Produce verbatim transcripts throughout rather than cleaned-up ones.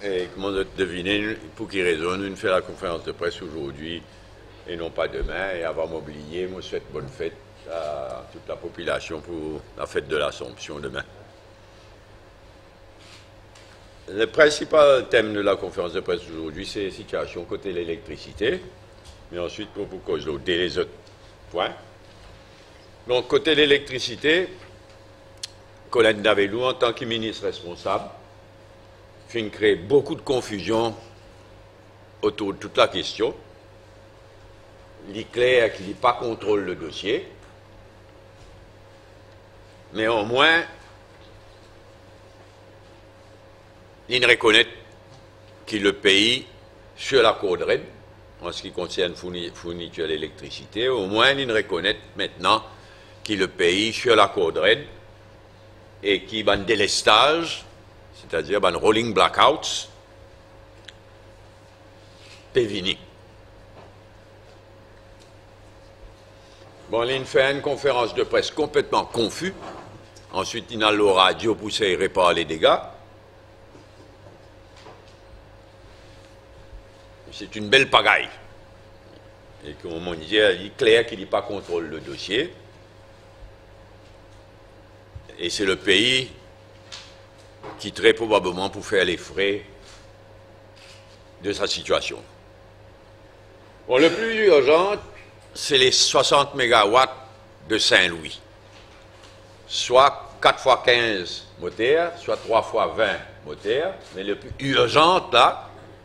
Et comment deviner, pour qui raisonne, une fait la conférence de presse aujourd'hui et non pas demain. Et avant m'oublier, moi souhaite bonne fête à toute la population pour la fête de l'Assomption demain. Le principal thème de la conférence de presse aujourd'hui, c'est la situation côté l'électricité. Mais ensuite, pour vous cause les autres points. Donc, côté l'électricité, Colin Davelou, en tant que ministre responsable, fait créer beaucoup de confusion autour de toute la question. Il est clair qu'il n'a pas contrôle le dossier, mais au moins, il reconnaît qu'il le pays sur la Codred, en ce qui concerne fourniture d'électricité, au moins il reconnaît maintenant qu'il le pays sur la Codred et qui va un délestage, c'est-à-dire un rolling blackouts, pévini. Bon, il fait une conférence de presse complètement confus. Ensuite, il a le radio pour essayer de réparer les dégâts. C'est une belle pagaille. Et comme on disait, il est clair qu'il n'a pas contrôle le dossier. Et c'est le pays qui très probablement pour faire les frais de sa situation. Bon, le plus urgent, c'est les soixante mégawatts de Saint-Louis, soit quatre fois quinze moteurs, soit trois fois vingt moteurs, mais le plus urgent, là,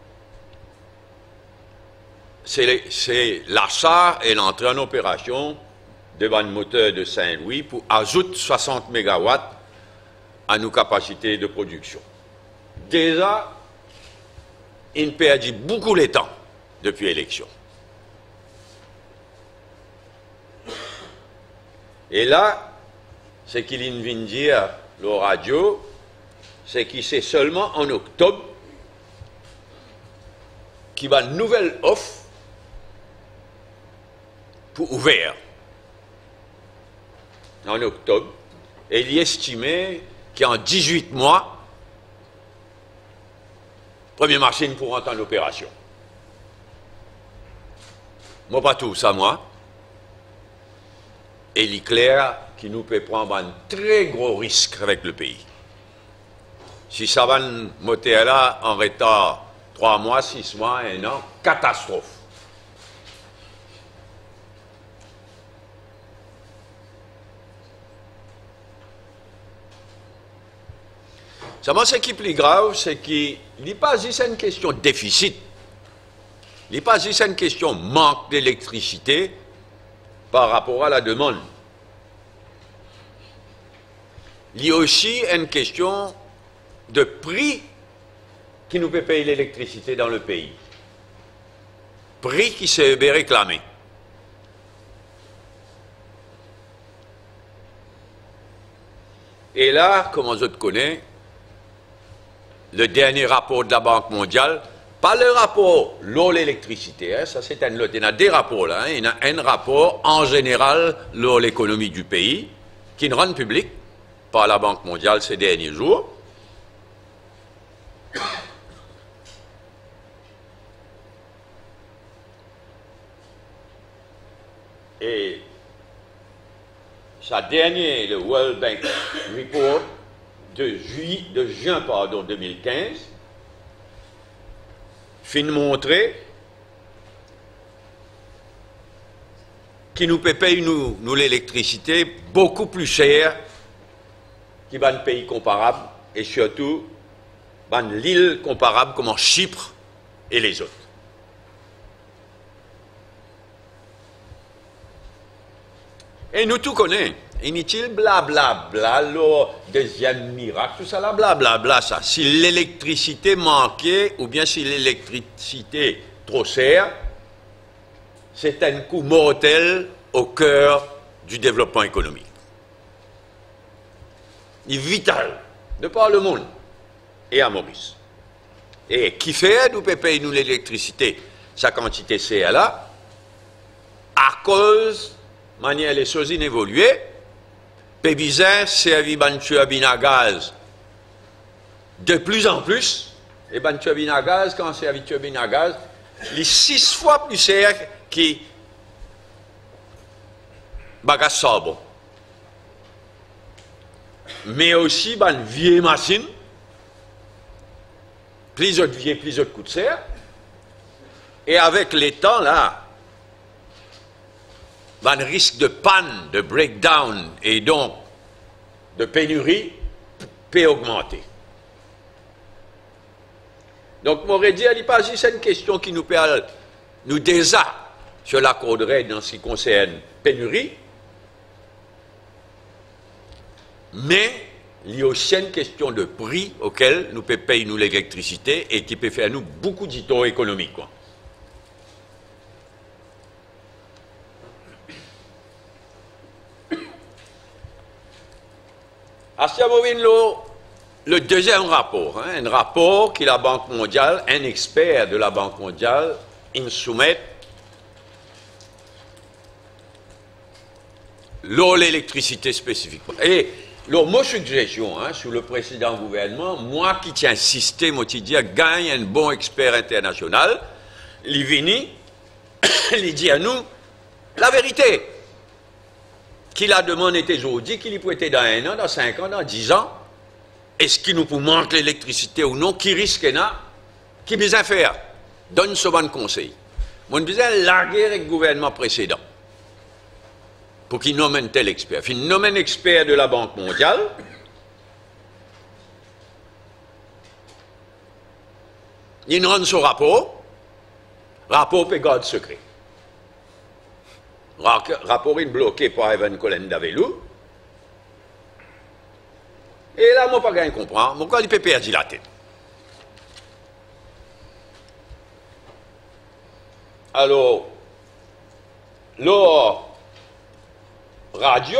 c'est l'achat et l'entrée en opération devant le moteur de Saint-Louis pour ajouter soixante mégawatts à nos capacités de production. Déjà, il perdit beaucoup de temps depuis l'élection. Et là, ce qu'il vient de dire, le radio, c'est que c'est seulement en octobre qu'il va une nouvelle offre pour ouvrir. En octobre, et il estimait qu'en dix-huit mois, première machine pour rentrer en opération. Moi, pas tout ça, moi. Et il est clair qu'il nous peut prendre un très gros risque avec le pays. Si ça va monter là en retard trois mois, six mois, un an, catastrophe. Ce qui est plus grave, c'est qu'il n'est pas juste une question de déficit, il n'est pas juste une question de manque d'électricité par rapport à la demande. Il y a aussi une question de prix qui nous peut payer l'électricité dans le pays. Prix qui s'est réclamé. Et là, comme on se connaît, le dernier rapport de la Banque mondiale, pas le rapport l'eau, l'électricité, hein, ça c'est un lot, il y a des rapports là, hein, il y a un rapport en général l'eau, l'économie du pays, qui nous rend public par la Banque mondiale ces derniers jours. Et sa dernière, le World Bank Report, de, juillet, de juin pardon, deux mille quinze, fin de montrer qui nous paye nous, nous l'électricité beaucoup plus cher qu'il y a un pays comparable et surtout dans l'île comparable comme en Chypre et les autres. Et nous tout connaissons. Inutile, blablabla, bla, bla, le deuxième miracle, tout ça là, blablabla, bla, ça. Si l'électricité manquait, ou bien si l'électricité trop chère, c'est un coup mortel au cœur du développement économique. Il est vital, de par le monde, et à Maurice. Et qui fait, nous peut payer nous l'électricité, sa quantité c'est là, à cause, manière les choses inévoluées, Pébisin servi ban turbine à gaz de plus en plus Et ben, turbine à gaz, quand c'est avec turbine à gaz, les six fois plus cher qui bagage sobre. Mais aussi, ben, vieille machine, plusieurs vieilles, plusieurs coups de serre. Et avec les temps, là, ben, le risque de panne, de breakdown et donc de pénurie peut augmenter. Donc, m'aurait dit, il pas juste une question qui nous peut nous déjà sur l'accord de règle dans ce qui concerne pénurie, mais il y a aussi une question de prix auquel nous pouvons payer nous l'électricité et qui peut faire nous beaucoup d'histoires économiques. Quoi. À ce moment-là, le deuxième rapport, hein, un rapport que la Banque mondiale, un expert de la Banque mondiale, il me soumet l'eau, l'électricité spécifique. Et là, ma suggestion, hein, sous le précédent gouvernement, moi qui tiens insisté, moi qui dis, gagne un bon expert international, il vient, il dit à nous la vérité. Qu'il a demandé aujourd'hui, qu'il y peut être dans un an, dans cinq ans, dans dix ans, est-ce qu'il nous peut manquer l'électricité ou non, qui risque là, qui besoin faire, donne ce bon conseil. Moi, je besoin larguer avec le gouvernement précédent pour qu'il nomme un tel expert. Il nomme un expert de la Banque mondiale, il rend son rapport, rapport peut garder secret. Rapport est bloqué par Evan Collen d'Avelou. Et là, moi, pas rien comprendre. Mon corps, il peut perdre la tête. Alors, la radio,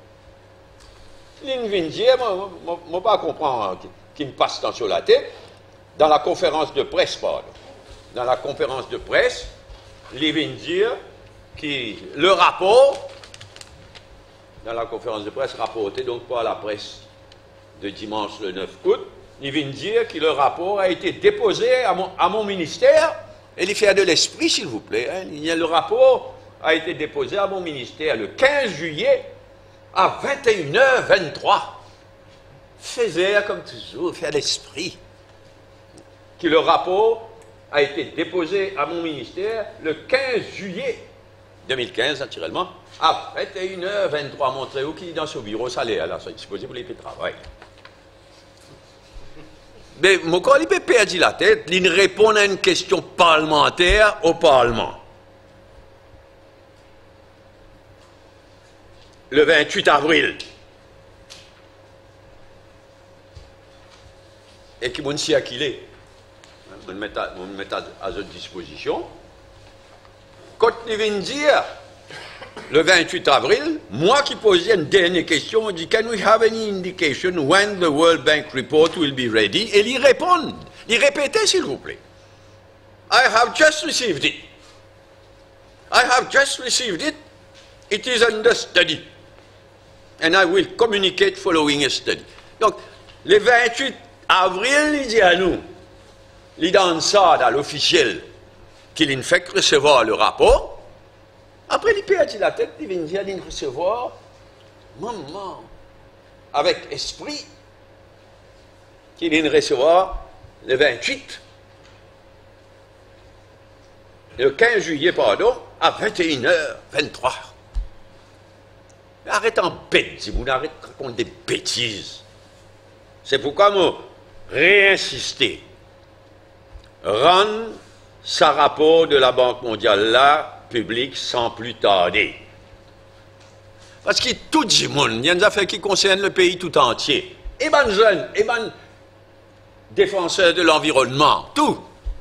il vient dire, moi, je ne pas comprendre qui me passe dans sur la tête, dans la conférence de presse, pardon. Dans la conférence de presse, il vient dire que le rapport, dans la conférence de presse rapporté donc par la presse de dimanche le neuf août, il vient dire que le rapport a été déposé à mon, à mon ministère, et il fait de l'esprit, s'il vous plaît. Hein. Le rapport a été déposé à mon ministère le quinze juillet à vingt et une heures vingt-trois. Faisait, comme toujours, faire l'esprit. Que le rapport a été déposé à mon ministère le quinze juillet deux mille quinze, naturellement, à vingt et une heures vingt-trois. Montrez-vous qui est dans ce bureau salaire, là, c'est exposé pour les de travail. Mais mon corps, il peut perdre la tête, il répond à une question parlementaire au Parlement. Le vingt-huit avril. Et qui m'ont dit à qui il est. On me met à, on me met à, à votre disposition. Quand il vient dire, le vingt-huit avril, moi qui posais une dernière question, on dit, can we have any indication when the World Bank report will be ready? Et il répond, il répétait s'il vous plaît. I have just received it. I have just received it. It is under study. And I will communicate following a study. Donc, le vingt-huit avril, il dit à nous, il donne ça dans l'officiel, qu'il ne fait que recevoir le rapport. Après, il perd la tête, il vient dire, il recevoir, maman, avec esprit, qu'il vient recevoir le vingt-huit, le quinze juillet, pardon, à vingt et une heures vingt-trois. Arrête en bête, si vous n'arrêtez de raconter des bêtises. C'est pourquoi moi, réinsister, rendre sa rapport de la Banque mondiale là, public, sans plus tarder. Parce que tout le monde, il y a des affaires qui concernent le pays tout entier. Et ben jeunes, et ben défenseurs de l'environnement, tout.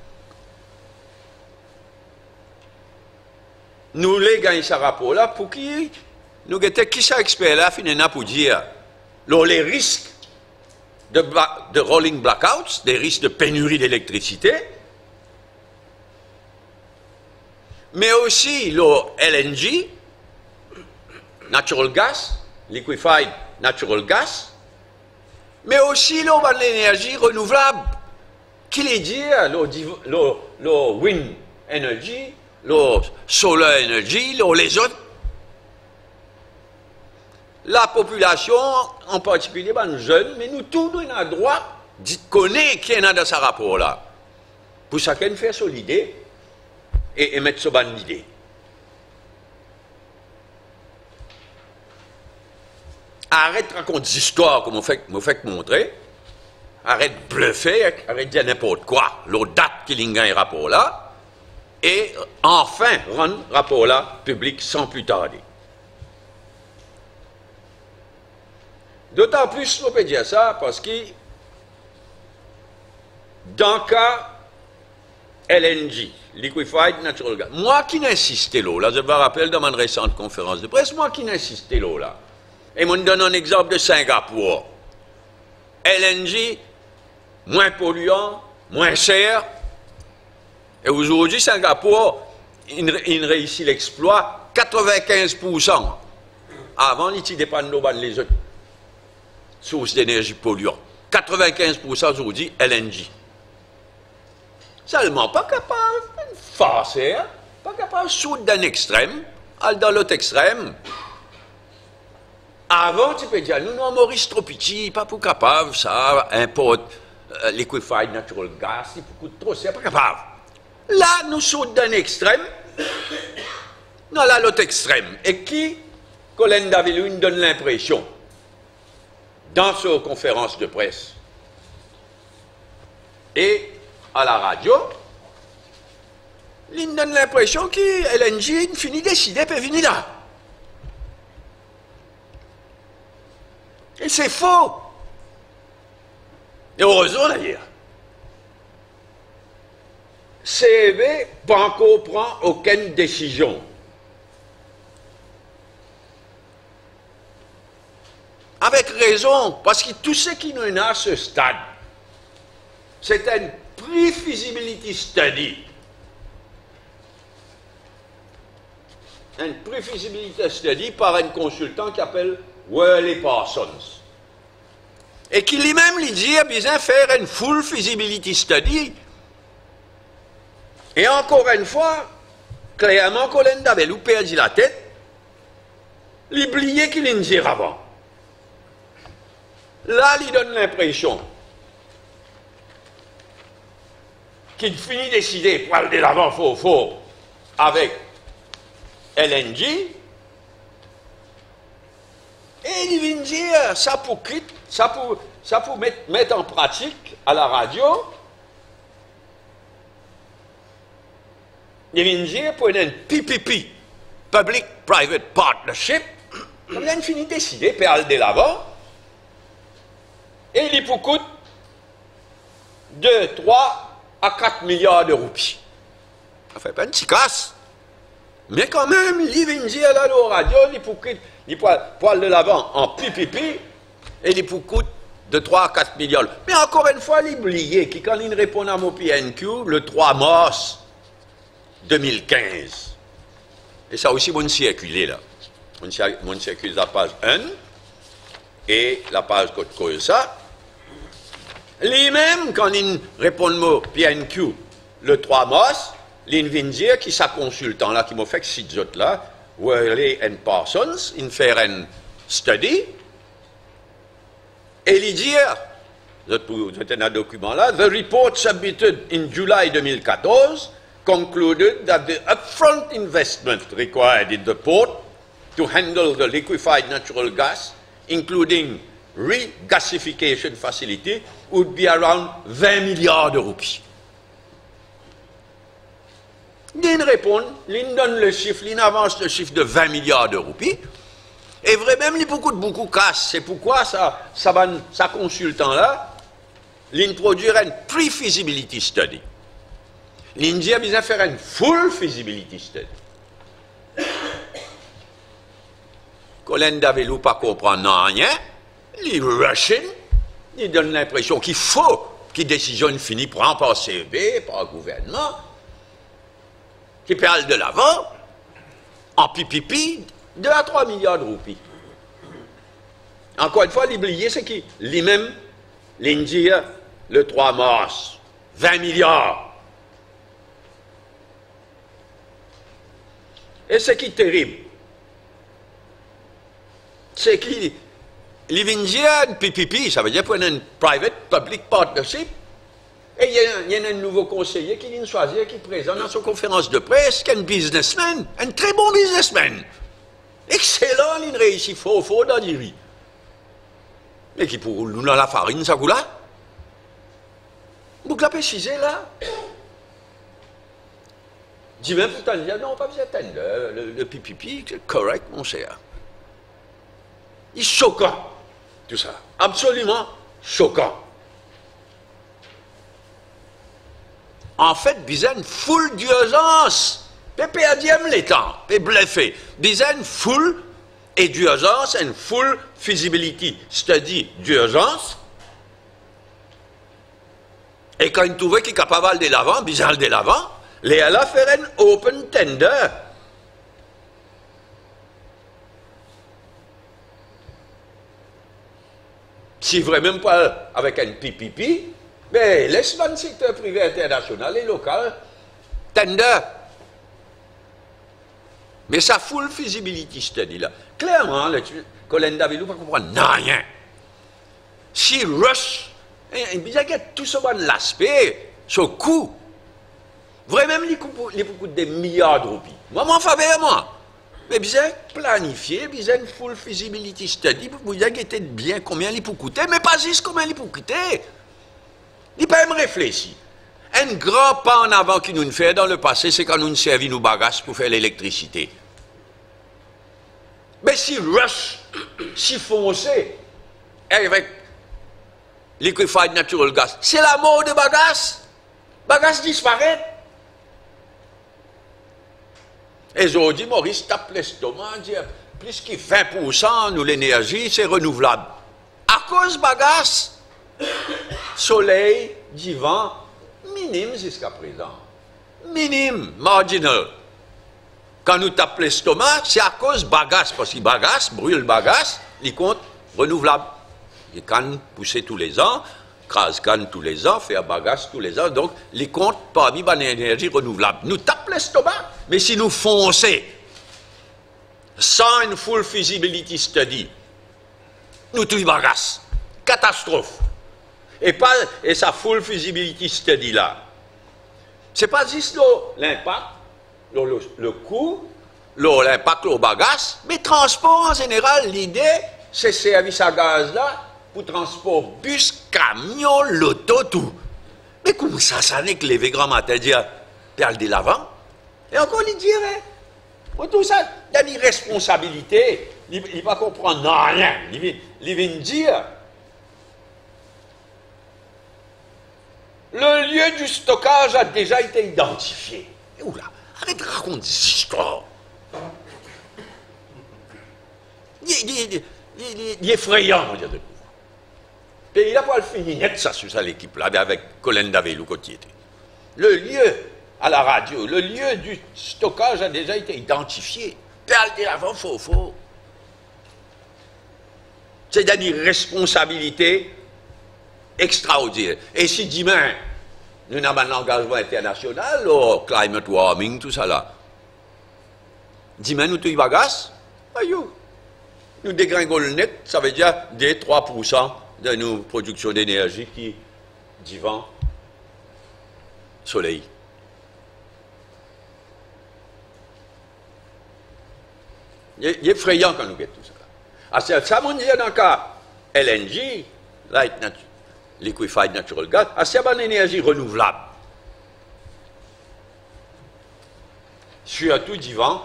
Nous les gagnons ce rapport là pour qui nous guettons qui ça expert là finalement pour dire les risques de, de rolling blackouts, des risques de pénurie d'électricité, mais aussi le L N G, natural gas, liquefied natural gas, mais aussi l'énergie renouvelable, qu'il est dit, le, le, le wind energy, le solar energy, le, les autres, la population, en particulier ben, les jeunes, mais nous tous, nous avons le droit de connaître qui est dans ce rapport-là. Pour chacun faire son idée et, et mettre son bonne idée. Arrête de raconter des histoires comme vous faites, fait montrer. Arrête de bluffer, arrête de dire n'importe quoi. L'autre date qu'il y a un rapport-là. Et enfin, rendre le rapport-là public sans plus tarder. D'autant plus, on peut dire ça, parce que dans le cas L N G, Liquefied Natural Gas, moi qui n'insistais là, là, je me rappelle dans ma récente conférence de presse, moi qui n'insistais là, là, et je donne un exemple de Singapour. L N G, moins polluant, moins cher, et aujourd'hui, Singapour, il, il réussit l'exploit quatre-vingt-quinze pour cent. Avant, il dépend de les autres sources d'énergie polluantes. quatre-vingt-quinze pour cent aujourd'hui, L N G. Seulement, pas capable de forcer, hein? Pas capable de sauter d'un extrême, aller dans l'autre extrême. Avant, tu peux dire, nous, non, Maurice trop petit, pas pour capable, ça, importe euh, liquefied natural gas, il coûte trop, c'est pas capable. Là, nous sautons d'un extrême, non, là, l'autre extrême. Et qui, Colin Davilou, nous donne l'impression, dans sa conférence de presse et à la radio, il donne l'impression que L N G finit décidé peut venir là. Et c'est faux. Et heureusement d'ailleurs. C E B pas encore prend aucune décision. Avec raison, parce que tout ce qui nous est à ce stade, c'est un pre-feasibility study. Un pre-feasibility study par un consultant qui s'appelle Worley Parsons. Et qui lui-même lui dit a besoin de faire une full feasibility study. Et encore une fois, clairement, Colin Davilou perdu la tête, l'oublier qu'il en dire avant. Là, il donne l'impression qu'il finit de décider pour aller de l'avant fort fort avec L N G. Et il vient dire, ça pour quitter, ça pour, ça pour mettre, mettre en pratique à la radio. Il vient dire pour une P P P, Public-Private Partnership, il a fini de décider pour aller de l'avant. Et il pour coûte de trois à quatre milliards de roupies. Ça fait pas une petite casse. Mais quand même, il vient dire là, la radio, il pour coûte, il pour aller de l'avant en P P P, et il pour coûte de trois à quatre milliards. Mais encore une fois, il oublié que quand il répond à mon P N Q, le trois mars deux mille quinze, et ça aussi, mon circulé là. Mon circulé la page un, et la page code cause ça. Lui-même, quand il répond au P N Q le trois mars, il vient dire que sa consultant là, qui m'a fait six autres là, Worley and Parsons, il fait un study, et il dit, c'est un document là, the report submitted in July deux mille quatorze concluded that the upfront investment required in the port to handle the liquefied natural gas, including regasification facility, would be around vingt milliards de roupies. Il répond, il donne le chiffre, il avance le chiffre de vingt milliards de roupies, et vraiment, il y a beaucoup de beaucoup casse. C'est pourquoi ça, ça, ça consultant-là, il produire un pre-feasibility study. Il dit, il a faire une full feasibility study. Colin Davilou pas comprendre rien, il rush in, il donne l'impression qu'il faut que décision finie prend par C E B, par le gouvernement, qui parle de l'avant, en P P P, deux à trois milliards de roupies. Encore une fois, l'oublier, c'est qu'il lui-même, l'India, le trois mars vingt milliards. Et ce qui est terrible, c'est qu'il vient de P P P, ça veut dire pour un private public partnership, et il y, a, il y a un nouveau conseiller qui vient choisir, qui présente dans sa conférence de presse, qui est un businessman, un très bon businessman. Excellent, il réussit fort, fort dans du riz. Mais qui pour nous dans la farine, ça coule là? Vous l'avez précisé là? Dis même pourtant, non, pas besoin d'attendre. Le, le P P P, c'est correct, mon cher. Il est choquant, tout ça. Absolument choquant. En fait, il y a une foule d'urgence. Pe perdième les temps, pe bluffé. Il y a une foule et d'urgence, une full feasibility, c'est-à-dire d'urgence. Et quand il trouvait qu'il est capable de l'avant, il de l'avant, les alla faire un open tender. Si ne ferait même pas avec un P P P, mais laisse le secteur privé international et local tender. Mais ça full feasibility study là. Clairement, le Colin David ne pas comprendre rien. Si rush, il y a tout ce bon l'aspect, ce coût, vraiment, il y a beaucoup de milliards de roupies. Moi, m'en faveur, moi. Mais bien planifié, bien une full feasibility study pour vous dire bien combien il peut coûter, mais pas juste combien il peut coûter. Il peut même réfléchir. Un grand pas en avant qui nous fait dans le passé, c'est quand nous servons nos bagages pour faire l'électricité. Mais si rush, si foncé, avec liquefied natural gas, c'est la mort de bagages. Bagages disparaissent. Et aujourd'hui, Maurice tape l'estomac, dit plus que vingt pour cent de l'énergie, c'est renouvelable. À cause de bagages, soleil, du vent, minime jusqu'à présent. Minime, marginal. Quand nous tapons l'estomac, c'est à cause de bagages, parce que bagages, brûle bagages, ils comptent renouvelable. Les cannes poussées tous les ans, crase canne tous les ans, fait un bagage tous les ans, donc les comptes parmi l'énergie renouvelable. Nous tapons l'estomac, mais si nous fonçons sans une full feasibility study, nous tuons bagages. Catastrophe. Et, pas, et sa full feasibility study là, c'est pas juste l'impact, le, le, le coût, l'impact au bagage, mais transport en général, l'idée, c'est service à gaz là, pour transport bus, camion, l'auto, tout. Mais comment ça, ça n'est que les grands matins dire, perle de l'avant? Et encore, il dirait, pour tout ça, il y a une responsabilité, il ne va pas comprendre rien, il vient dire, le lieu du stockage a déjà été identifié. Et oula, arrête de raconter des histoires. Il, il, il, il, il est effrayant, on va dire de pouvoir. Et il n'a pas le fini net, ça, sur ça, l'équipe-là, avec Colin Davelou, côté. Le lieu, à la radio, le lieu du stockage a déjà été identifié. Perle de l'avant, faux, faux. C'est une responsabilité extraordinaire. Et si demain, nous avons un engagement international, au climate warming, tout ça là, demain nous tuons bagages, nous dégringolons net, ça veut dire des trois pour cent de nos productions d'énergie qui divan soleil. Il est effrayant quand nous guettons tout ça. Ah, c'est ça, on dit dans le cas L N G, light natural. Liquefied natural gas, à c'est une énergie renouvelable. Surtout du vent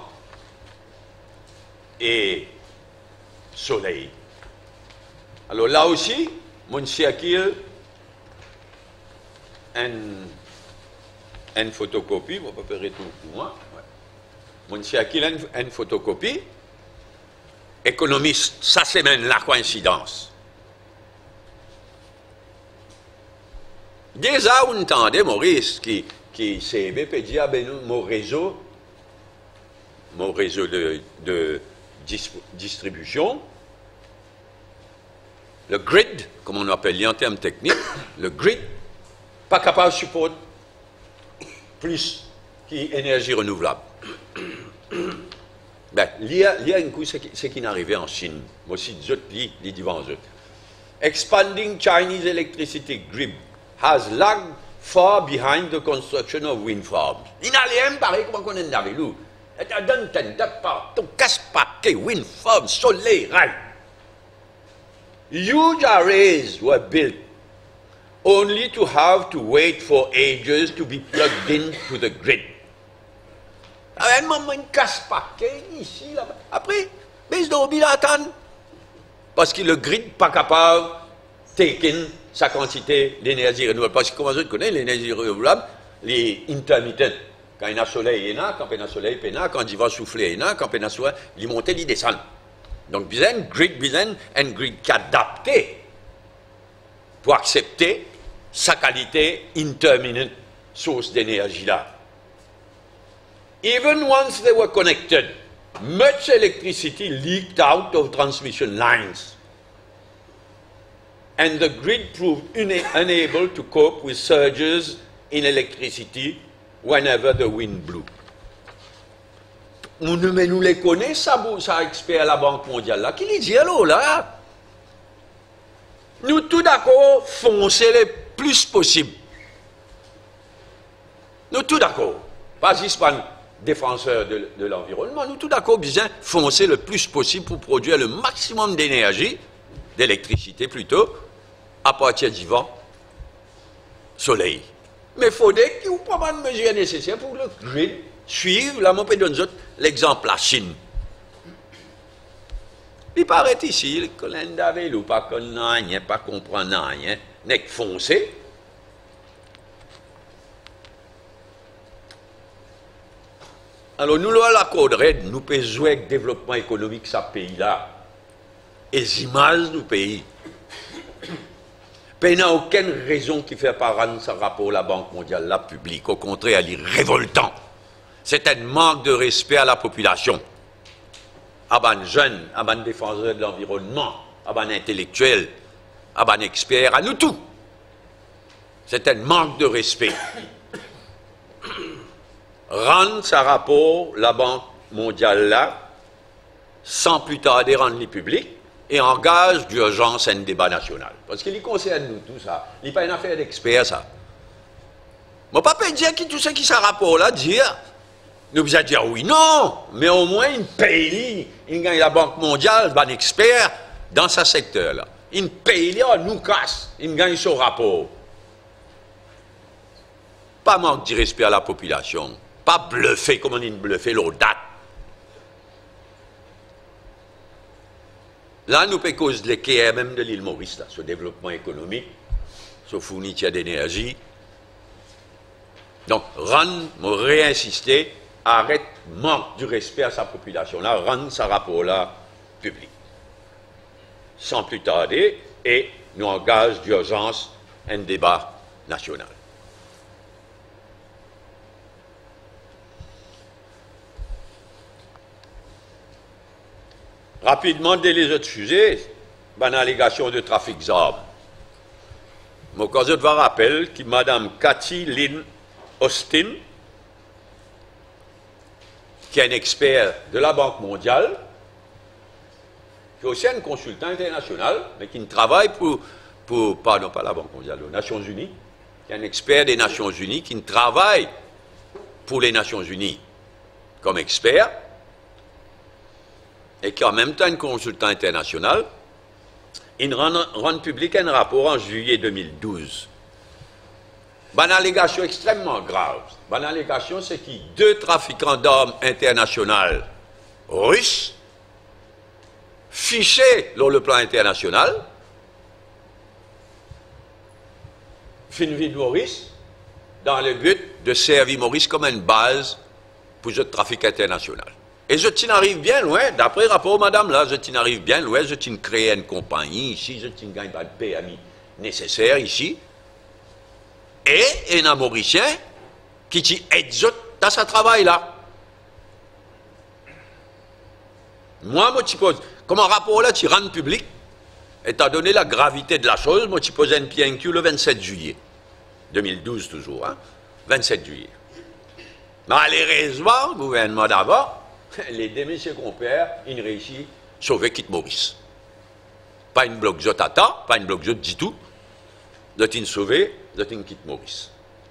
et soleil. Alors là aussi, mon circuit, une, une photocopie, on va pas faire tout pour moi. Ouais. Mon circuit, une, une photocopie. Économiste, ça c'est même la coïncidence. Déjà, on entendait Maurice qui, qui s'est dit, ah ben, mon réseau, mon réseau de, de dis, distribution, le grid, comme on appelle en termes techniques, le grid, pas capable de supporter plus qu'énergie renouvelable. Ben, il y a, il y a une chose qui est arrivé en Chine. Moi aussi, je dis, je dis devant eux. Expanding Chinese electricity grid has lagged far behind the construction of wind farms. Il n'a rien pareil comme on a vu. Il y a d'un temps partout, casse-paquet, wind farms, soleil, rail. Huge arrays were built only to have to wait for ages to be plugged into the grid. À un moment, il casse-paquet ici, là-bas. Après, mais il attend. Parce que le grid n'est pas capable de take sa quantité d'énergie renouvelable. Parce que, comment je connais l'énergie renouvelable, les intermittents. Quand il y a soleil, il y en a. Quand il y a soleil, il y en a. Quand il va souffler, il y en a. Quand il y a soleil, il monte, il descend. Donc, il y a un grid, il y a un grid qui est adapté pour accepter sa qualité intermittent source d'énergie-là. Even once they were connected, much electricity leaked out of transmission lines. And the grid proved unable to cope with surges in electricity whenever the wind blew. Nous, mais nous les connaissons, ça, ça expert à la Banque mondiale, là, qui les dit alors, là? Nous, tout d'accord, foncer le plus possible. Nous, tout d'accord. Pas juste pas défenseurs de, de l'environnement, nous tout d'accord bien foncer le plus possible pour produire le maximum d'énergie, d'électricité plutôt, à partir du vent, soleil. Mais il faudrait qu'il y ait pas mal de mesures nécessaires pour le grid suivre, là, on peut donner l'exemple la Chine. Il paraît ici, que l'Inde ou pas qu'on n'a rien, pas comprendre rien, n'est que foncer. Alors, nous, là, la Code Red, nous pouvons jouer avec le développement économique de ce pays-là. Et les images du pays. Il n'y a aucune raison qui fait pas rendre ce rapport à la Banque mondiale là, public. Au contraire, il est révoltant. C'est un manque de respect à la population. À les jeunes, à les défenseurs de l'environnement, à les intellectuels, à les experts, à nous tous. C'est un manque de respect. Rendre ce rapport, la Banque mondiale là, sans plus tarder rendre les publics et engage d'urgence un débat national. Parce qu'il concerne nous tout ça. Il n'est pas une affaire d'experts, ça. Je ne peux pas dire que tout ce qui est ce rapport là, dire, nous vous dire oui, non, mais au moins une pays, il gagne la Banque mondiale, un expert dans ce secteur là. Une pays, on nous casse, il gagne son rapport. Pas manque de respect à la population. Pas bluffer comme on dit bluffer l'autre date. Là, nous pouvons causer les K M M de l'île Maurice, là, ce développement économique, ce fourniture d'énergie. Donc, rendre, réinsister, arrête, manque du respect à sa population, là, rendre ce rapport-là public. Sans plus tarder, et nous engage d'urgence un débat national. Rapidement, dès les autres sujets, ben, allégation de trafic d'armes. Mon cas de rappel que Mme Cathy Lynn Austin, qui est un expert de la Banque mondiale, qui est aussi un consultant international, mais qui ne travaille pour, pour pardon, pas la Banque mondiale, les Nations Unies, qui est un expert des Nations Unies, qui ne travaille pour les Nations Unies comme expert, et qui en même temps un consultant international, il rend, rend public un rapport en juillet deux mille douze. Une allégation extrêmement grave. Une allégation, c'est que deux trafiquants d'armes internationaux russes, fichés sur le plan international, fin vie de Maurice, dans le but de servir Maurice comme une base pour le trafic international. Et je t'en arrive bien loin, d'après le rapport, madame, là, je t'en arrive bien loin, je t'en crée une compagnie ici, je t'en gagne pas de P M I nécessaire ici. Et un Mauricien qui t'aide dans ce travail-là. Moi, moi, tu poses, comme un rapport là, tu rends public, étant donné la gravité de la chose, moi, tu poses un pied le vingt-sept juillet. deux mille douze toujours, hein, vingt-sept juillet. Malheureusement, le gouvernement d'avant, les deux messieurs compères, ils réussissent à sauver Kit Maurice. Pas une bloc zot à temps, pas une bloc zot du tout, de t'in sauver, de t'in Kit Maurice.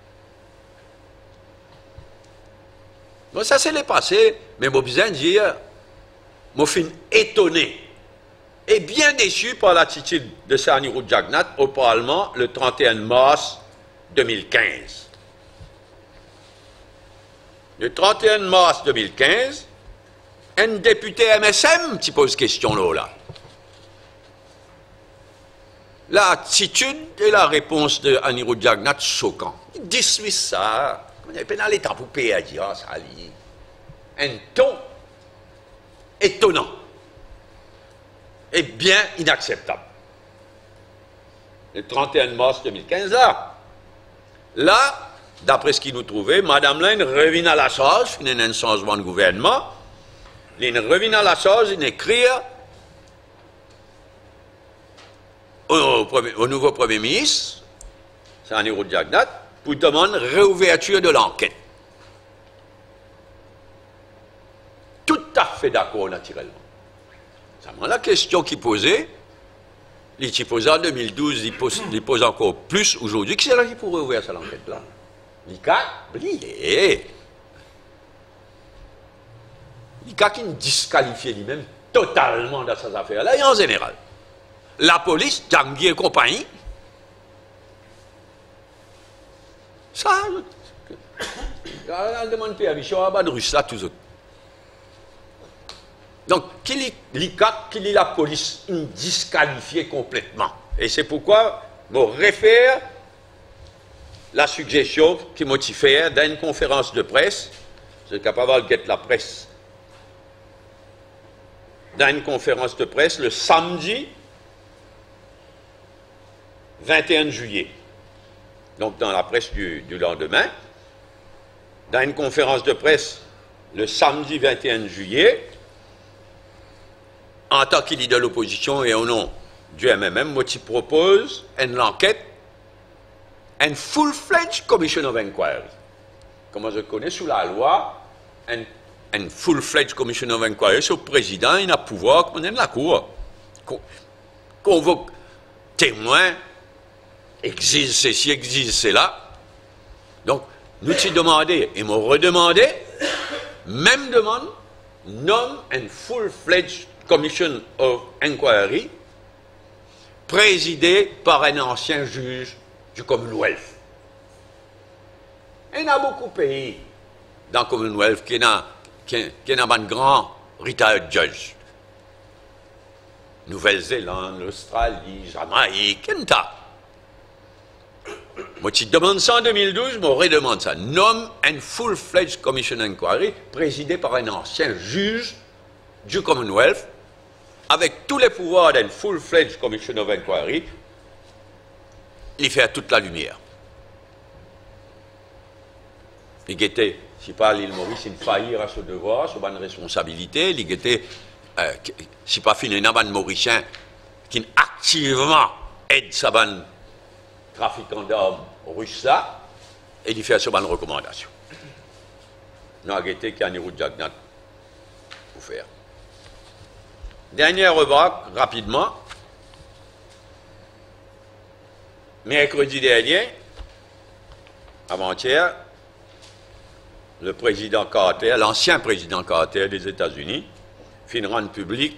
Bon, ça c'est le passé, mais moi besoin de dire, moi fin étonné et bien déçu par l'attitude de Sanirou Jagnat au Parlement le trente et un mars deux mille quinze. Le trente et un mars deux mille quinze, un député M S M qui pose question là. là. L'attitude et la réponse de Anirudh Jagnat choquant. Il dissuise ça. On est dans l'état pour payer à dire, ah, ça lit. Un ton étonnant et bien inacceptable. Le trente et un mars deux mille quinze, là, là, d'après ce qu'il nous trouvait, Madame Laine revient à la charge, il y a un changement de gouvernement, il revient à la charge, il écrit au, au, au nouveau Premier ministre, c'est Anirudh Jagnat, pour demander réouverture de l'enquête. Tout à fait d'accord, naturellement. Seulement, la question qu'il posait, il s'y posait en deux mille douze, il pose, il pose encore plus aujourd'hui. Qui c'est là qui pourrait ouvrir cette enquête-là? L'I C A, oubliez. L'I C A qui nous disqualifie lui-même totalement dans ces affaires-là, et en général. La police, Djangui et compagnie, ça, elle demande permission à Badrus, là, tous autres. Donc, l'I C A, qui lit la police, nous disqualifie complètement. Et c'est pourquoi, je réfère la suggestion qui m'a fait dans une conférence de presse, c'est capable de guetter la presse, dans une conférence de presse le samedi vingt et un juillet, donc dans la presse du, du lendemain, dans une conférence de presse le samedi vingt et un juillet, en tant qu'il est de l'opposition et au nom du M M M, moi je propose une enquête, une full-fledged commission of inquiry. Comme je connais sous la loi, une, une full-fledged commission of inquiry, c'est le président, il a pouvoir qu'on aime la cour. Convoque témoins, exige ceci, exige cela. Donc, nous t'y demandé, et m'ont redemandé, même demande, nomme une full-fledged commission of inquiry, présidée par un ancien juge du Commonwealth. Il y a beaucoup de pays dans le Commonwealth qui ont un grand retired judge. Nouvelle-Zélande, l'Australie, Jamaïque, Kenta. Moi, si je demande ça en deux mille douze, je m'aurais demandé ça. Nomme une full-fledged commission inquiry présidée par un ancien juge du Commonwealth avec tous les pouvoirs d'une full-fledged commission of inquiry. Il fait toute la lumière. Il était, si pas l'île Maurice, il faillir à ce devoir, à ce bonne responsabilité. Il était, euh, si pas fini, un ban mauricien qui activement aide sa bonne trafiquant d'armes russe là, et il fait ce bonne recommandation. Non, il était qui a Anirudh Jagnat pour faire. Dernière remarque, rapidement. Mercredi dernier, avant-hier, le président Carter, l'ancien président Carter des États-Unis, fit rendre public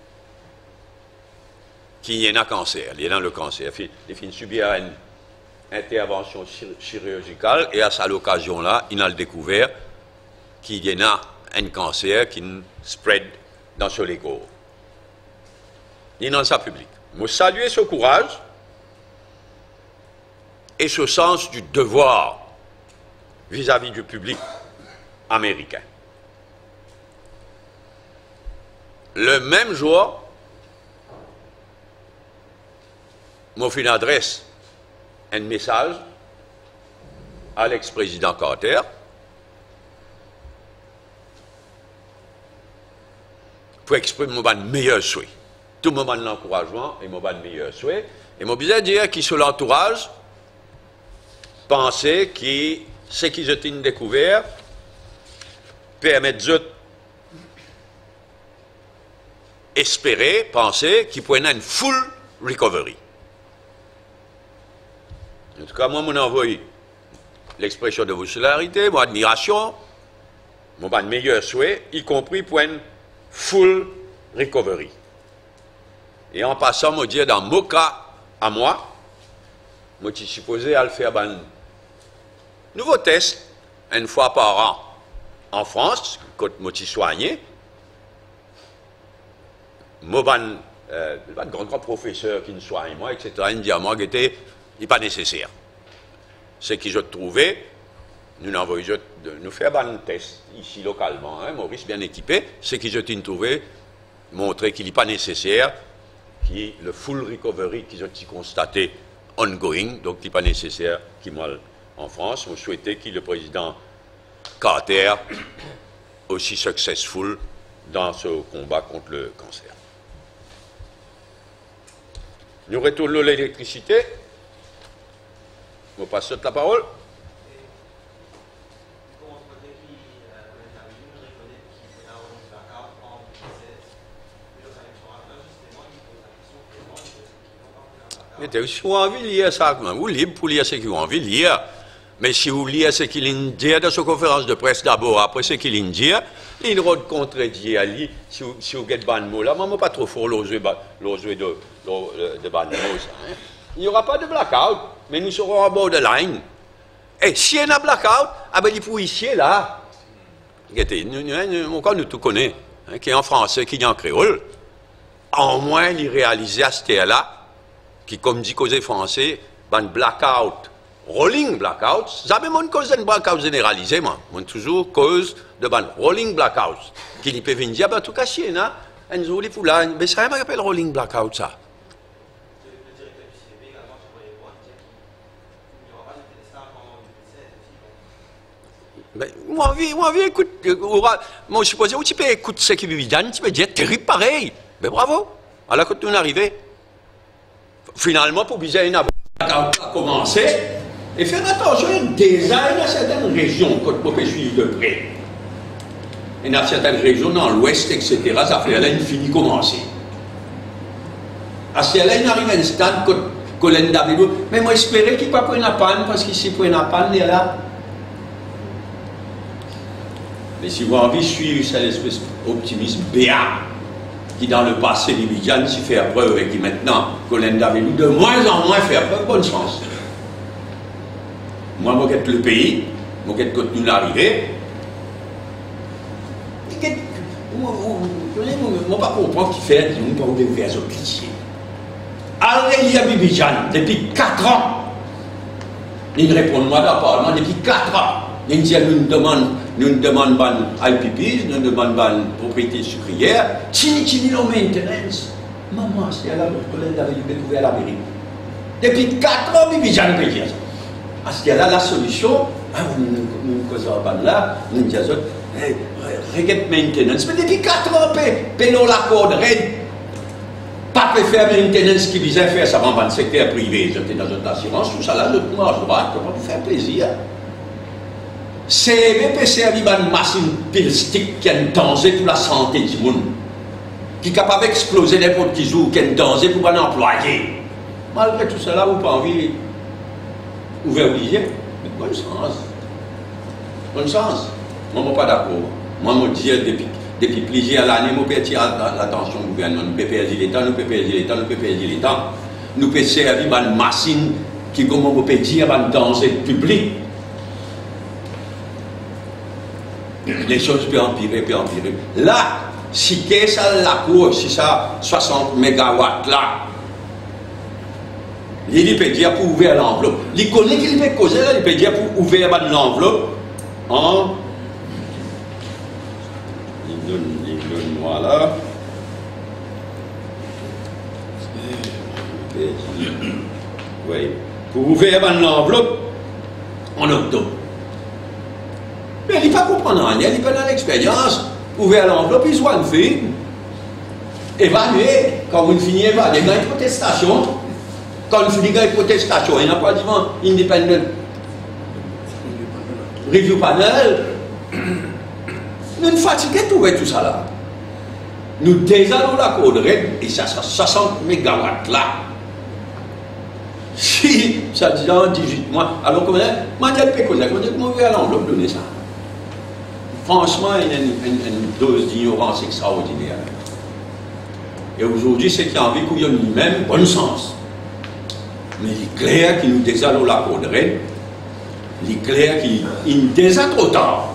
qu'il y a un cancer, il y a le cancer. Il fit subir une intervention chirurgicale et à cette occasion-là, il a découvert qu'il y a un cancer qui spread dans ce corps. Il est dans sa public. Je salue ce courage et ce sens du devoir vis-à-vis du public américain. Le même jour, moi fait une adresse, un message à l'ex-président Carter pour exprimer mon meilleur souhait. Tout le moment de l'encouragement et mon meilleur souhait. Et mon besoin de dire qu'il sur l'entourage, penser que ce qu'ils ont découvert permet de espérer, penser qu'ils pourraient une full recovery. En tout cas, moi, mon envoyé l'expression de vos solidarités, mon admiration, mon meilleur souhait, y compris pour une full recovery. Et en passant, me dire dans mon cas, à moi, je suis supposé à le faire un nouveau test, une fois par an, en France, quand je suis soigné. Je suis un grand, grand professeur qui nous soigne, moi, et cetera. Il me dit à moi, il n'est pas nécessaire. Ce que je trouvais, nous envoyons nous faire un test ici localement, hein, Maurice bien équipé, ce que je trouvais montrer qu'il n'est pas nécessaire, qu'il y ait le full recovery qu'ils ont constaté ongoing, donc il n'est pas nécessaire qu'il moi en France. Je souhaitais que le président Carter aussi successful dans ce combat contre le cancer. Nous retournons à l'électricité. Je passe la parole. Mais si vous avez envie de lire ça, vous êtes libre pour lire ce que vous avez envie de lire. Mais si vous lisez ce qu'il dit dans sa conférence de presse d'abord, après ce qu'il dit, il va contredire à lui. Si vous, si vous avez un mot là, moi, je ne pas trop fort l'osé de, de, de ban mot. Hein. Il n'y aura pas de blackout, mais nous serons à borderline. Et si il y a un blackout, ah ben, il faut ici là. Regardez, nous, nous, nous, nous tout connaît, hein, qui est en français, qui est en créole. Au moins, il réalisait à ce là qui, comme dit causé français, un blackout, rolling blackout, ça même une cause d'un blackout généralisé, moi. On toujours cause de un rolling blackout. Qui peut venir dire, en tout cas, si, hein, un jour, il faut là, mais ça m'appelle rolling blackout, ça. Mais, moi, envie, moi, envie, écoute, moi, je suppose, tu peux écouter ce qui vit dedans, tu peux dire, terrible pareil. Mais bravo. Alors, quand on est arrivé, finalement, pour bien une a commencé, et faire attention, déjà, il y a certaines régions, quand on peut suivre de près. Il y a certaines régions dans l'ouest, et cetera, ça fait là, il finit commencer. À ce là, il arrive à un stade, quand Colin David, mais moi, j'espérais qu'il n'y ait pas pour une panne, parce qu'ici, pour une panne, il est là. Mais si vous avez envie de suivre cette espèce d'optimisme béat, qui dans le passé, les Bidjan, s'y fait preuve et qui maintenant, Colin David, de moins en moins fait preuve, bonne chance. Moi, je regarde le pays, je regarde quand nous l'arrivée. Je ne pas comprendre qui fait, je ne pas vous faire ce cliché. Aurélia Bidjan, depuis quatre ans, il répond moi dans le Parlement, depuis quatre ans, il dit nous demande nous ne demandons pas I P Ps, nous ne demandons pas de propriété sucrière, tini tini no maintenance. Maman, c'est à la Colin David découvert la mairie. Depuis quatre ans, il n'y a pas dire ça. Parce qu'il y a la solution, nous causons là, nous disons, regarde maintenance. Mais depuis quatre ans, nous l'accord, pas peut faire maintenance qui visait faire ça dans le secteur privé, j'étais dans une assurance, tout ça là, notre marge droite, comment vous faire plaisir. C'est V P C a une machine plastique qui a un danger pour la santé du monde, qui est capable d'exploser n'importe qui jour, qui a un danger pour un employé. Malgré tout cela, vous n'avez pas envie d'ouvrir les yeux. Bonne chance. Bonne chance. Moi, je ne suis pas d'accord. Moi, je dis depuis, depuis plusieurs années, je peux attirer l'attention du gouvernement. Nous pouvons perdre l'État, nous pouvons perdre l'État, nous pouvons perdre l'État. Nous pouvons servir une machine qui, comme on peut dire, un danger public. Les choses peuvent empirer, peuvent empirer. Là, si ça la cour, si ça soixante mégawatts là, il peut dire pour ouvrir l'enveloppe. Il connaît qu'il peut causer là, il peut dire pour ouvrir l'enveloppe en. Il donne, il donne moi là. Oui. Pour ouvrir l'enveloppe en octobre. Mais il ne peut pas comprendre rien, il peut pas l'expérience. Ouvert l'enveloppe, il soit une fille. Évaluer, quand vous finissez d'évaluer, il y a une protestation. Quand vous finissez une protestation, il n'y a pas de indépendant. review panel, nous nous fatiguons de trouver tout ça là. Nous désallons la coderie et ça sera soixante mégawatts là. Si ça dit en dix-huit mois, alors comment moi je peux causer, comment je vais à l'enveloppe donner ça. Franchement, il y a une, une, une dose d'ignorance extraordinaire. Et aujourd'hui, c'est qu'il y a envie qu'on ait lui-même bon sens. Mais il est clair qu'il nous désallons la coderie, il est clair qu'il nous désallons trop tard.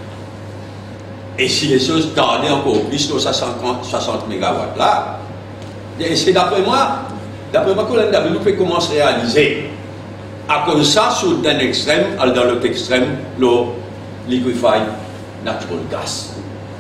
Et si les choses tardaient encore plus, nos soixante mégawatts là, c'est d'après moi, d'après moi, Colin David peut commencer à réaliser. À comme ça, sur d'un extrême, dans l'autre extrême, le liquefied natural gas.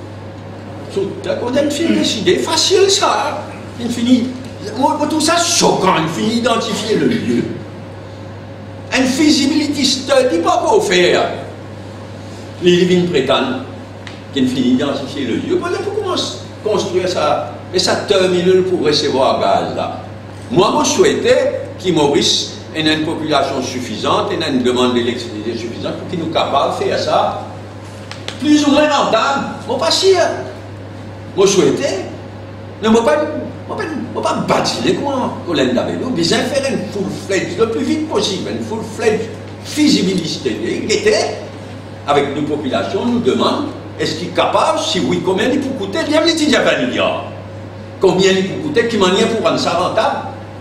On a une fini décidé, facile ça. Il finit, moi, tout ça choquant, il finit d'identifier le lieu. Une feasibility study, pas quoi faire. Les living prétendent qu'il finit d'identifier le lieu. On commence à construire ça, et ça terminal pour recevoir gaz là. Moi, je souhaitais qu'il Maurice ait une population suffisante, ait une demande d'électricité suffisante pour qu'il nous capable de faire ça plus ou moins rentable. Moi, pas sûr. Moi, je souhaitais. Mais moi, pas, moi, pas, pas bâtir comment Colin David. Nous besoin faire une full-fledged le plus vite possible, une full-fledged feasibilité. Il était, avec nos populations, nous demande est-ce qu'il est capable, si oui, combien il peut coûter, bien il dit vingt milliards. Combien il peut coûter, qui manière pour rendre ça rentable.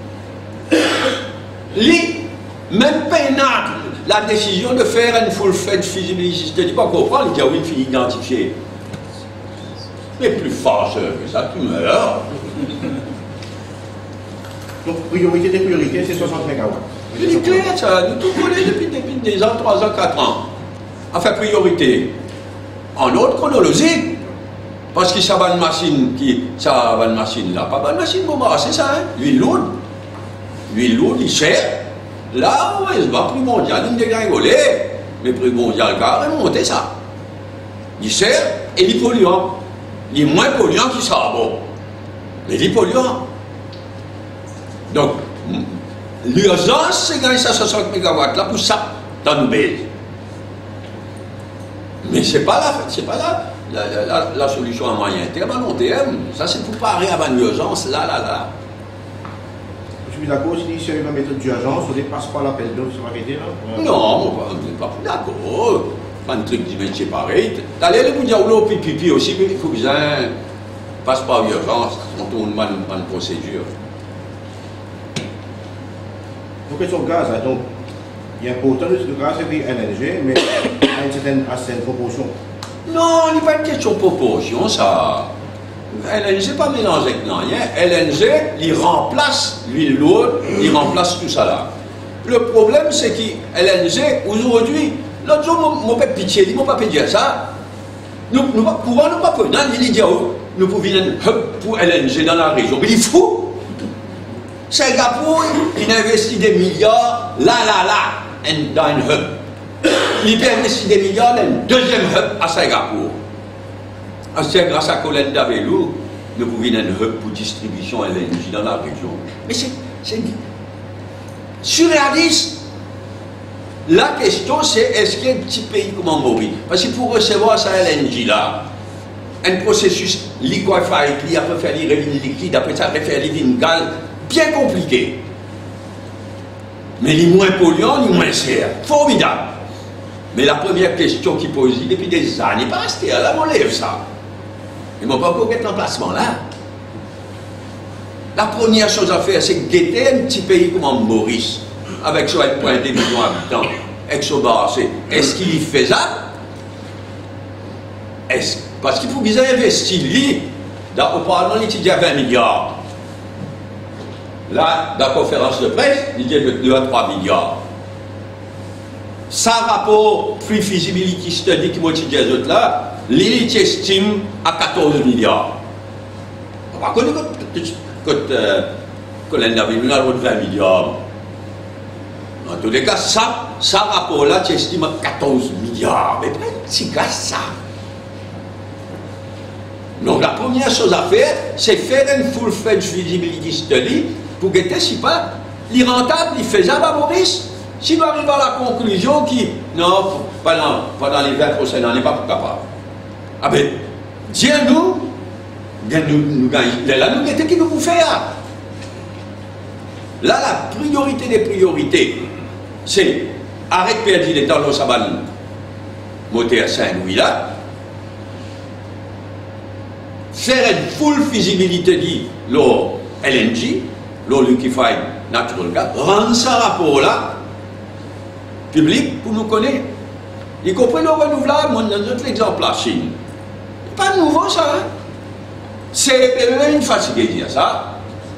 Les, même pénal, la décision de faire une full-fledged feasibility, je ne dis pas comprendre, il dit oui, il finit d'identifier. Mais plus farceur que ça, tu meurs. Donc, priorité des priorités, c'est soixante mégawatts. C'est clair, ça. Nous tout connaissons depuis, depuis des ans, trois ans, quatre ans. Enfin, priorité. En autre chronologie. Parce que ça va une machine qui. Ça va une machine là. Pas une machine pour c'est ça, hein. L'huile lourde. L'huile lourde, il cher. Là, ouais, c'est pas prix mondial, il me dégringolé. Mais prix mondial, car il monté ça. Il cher et il est polluant. Il est moins polluant qu'il sera bon. Mais il est polluant. Donc, l'urgence, c'est gagner ça soixante mégawatts là pour ça, dans nos baies. Mais ce n'est pas, la, c'est pas la, la, la, la solution à moyen terme, à long terme. Ça, c'est pour parer avant l'urgence, là, là, là. Je suis d'accord, si c'est une méthode d'urgence, on ne dépasse pas l'appel d'offres, ça va arrêter là? Non, on n'est pas d'accord. Pas un truc d'image séparé. D'aller le bout de pipi pipi aussi, mais il faut que ça passe par urgence, on tourne mal une procédure. Donc, question gaz, hein, donc, il y a important de gaz et puis L N G, mais à une certaine, à certaine proportion. Non, il n'est pas une question de proportion, ça. L N G n'est pas mélangé avec rien. L N G, il remplace l'huile lourde, il remplace tout ça là. Le problème, c'est que L N G, aujourd'hui, l'autre jour, mon père pitié, il ne m'a pas pu dire ça. Nous, nous, pourquoi nous pas peu, non, il dit, oh, nous pouvons venir pour L N G dans la région. Mais il est fou. Singapour, il investit des milliards, là, là, là, dans un hub. Il peut investir des milliards dans un deuxième hub à Singapour. C'est grâce à Colin David, nous pouvons venir un hub pour distribution L N G dans la région. Mais c'est surréaliste. La question, c'est est-ce qu'il y a un petit pays comme en Maurice? Parce que pour recevoir ça L N G là, un processus liquéfié, après faire les revines liquides, après ça, faire les revines gaz, bien compliqué. Mais les moins polluants, les moins chers. Formidable. Mais la première question qui pose depuis des années, pas rester là, on lève ça. Ils ne m'ont pas encore guetté l'emplacement là. La première chose à faire, c'est guetter un petit pays comme en Maurice, avec son un virgule deux millions d'habitants, avec son barré. Est-ce qu'il est faisable? Est-ce, parce qu'il faut bien investir, lui, dans, au Parlement, il dit à vingt milliards. Là, dans la conférence de presse, il dit deux à trois milliards. Sans rapport Free Feasibility Study qui m'a dit les autres là, l'élite estime à quatorze milliards. On va connaître que l'on avait une autre vingt milliards. En tous les cas, ça, ça rapport-là, tu estimes à quatorze milliards. Mais c'est gars ça. Donc la première chose à faire, c'est faire une full-fledged feasibility study pour guetter si pas l'irrentable, il faisable à Maurice. S'il va arriver à la conclusion qui, non, pendant, pendant les vingt prochaines années, pas capable. Ah ben, dis-nous, nous, nous, là, nous, qu'est-ce qu'il nous fait là? Là, la priorité des priorités, c'est arrête de perdre les temps dans sa banne, monter à Saint-Louis là, faire une full visibilité de l'eau L N G, l'eau liquefied natural gas, rendre ce rapport là, public, pour nous connaître. Y compris l'eau renouvelable, on a notre exemple la Chine. Pas nouveau ça, hein? C'est une fatigué de dire ça.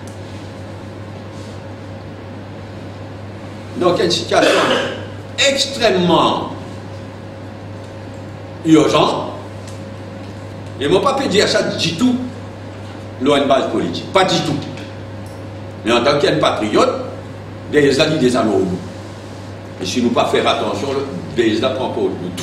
Donc, une situation extrêmement urgente. Et je ne peux pas dire ça du tout, l'O N base politique. Pas du tout. Mais en tant qu'un patriote, des alliés des amis au bout. Et si nous ne pas faire attention, des alliés prend pas au bout.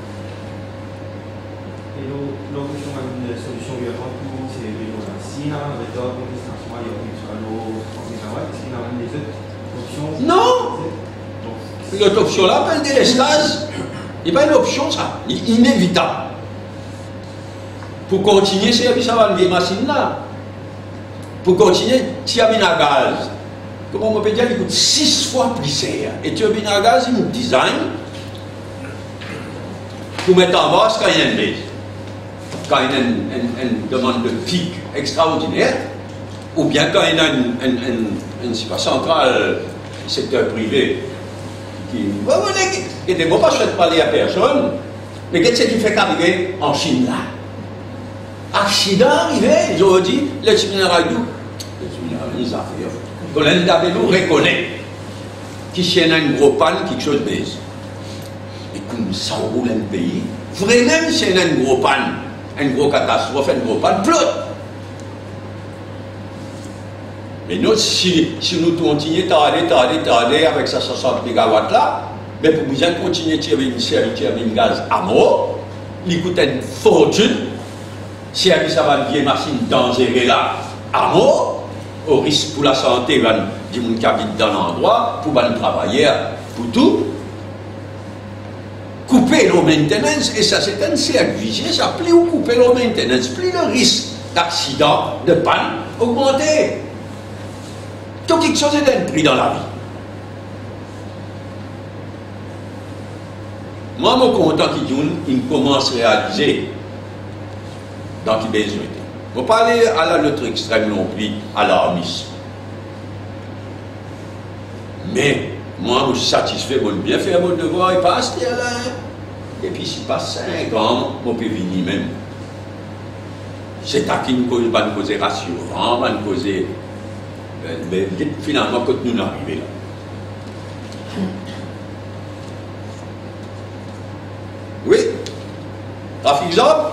Et l'autre question, une solution violente pour ces régions-là. Si on a un retard pour l'extension, il y a une sur l'eau trente mégawatts, est-ce qu'il y a des autres options? Non! L'autre option-là, ben, le délestage, il n'y a pas une option, ça. Inévitable. Pour continuer, c'est service à la vieille machine là. Pour continuer, turbine à gaz. Comment on peut dire, il coûte six fois plus cher. Et turbine à gaz, il nous design pour mettre en base quand il y a une baisse. Quand il y a une, une, une demande de pic extraordinaire, ou bien quand il y a une, une, une, une, une centrale secteur privé qui. Bon, et des mots pas souhaite parler à personne, mais qu'est-ce qui fait qu'arriver en Chine là? Accident arrivé, ils ont dit, les minéraux, les minéraux, ils ont fait. Colin Dabelou reconnaît qu'il y a une grosse panne, quelque chose baisse. Et comme ça roule un pays, vraiment, s'il y a une grosse panne, une grosse catastrophe, une grosse panne, flotte. Mais nous, si, si nous continuons à tarder, tarder, tarder avec ces soixante mégawatts là, mais pour bien continuer à tirer une série de gaz à mort, il coûte une fortune. Si elle a une vieille machine dangereuse là, à mort, au risque pour la santé des gens qui habitent dans l'endroit, pour les travailler, pour tout, couper la maintenance, et ça c'est un service, ça plus ou couper la maintenance, plus le risque d'accident, de panne, augmenter. Tout quelque chose est un prix dans la vie. Moi, je suis content qu'il commence à réaliser dans qui besoin. Je ne vais pas aller à l'autre extrême non plus, à l'alarmisme. Mais moi, je suis satisfait, je bien faire mon devoir et pas rester là. Et puis, s'il passe cinq ans, je peux venir même. C'est à qui nous cause, va nous causer rassurant, va nous causer. Mais finalement, quand nous arrivons là. Oui? Trafic d'hommes?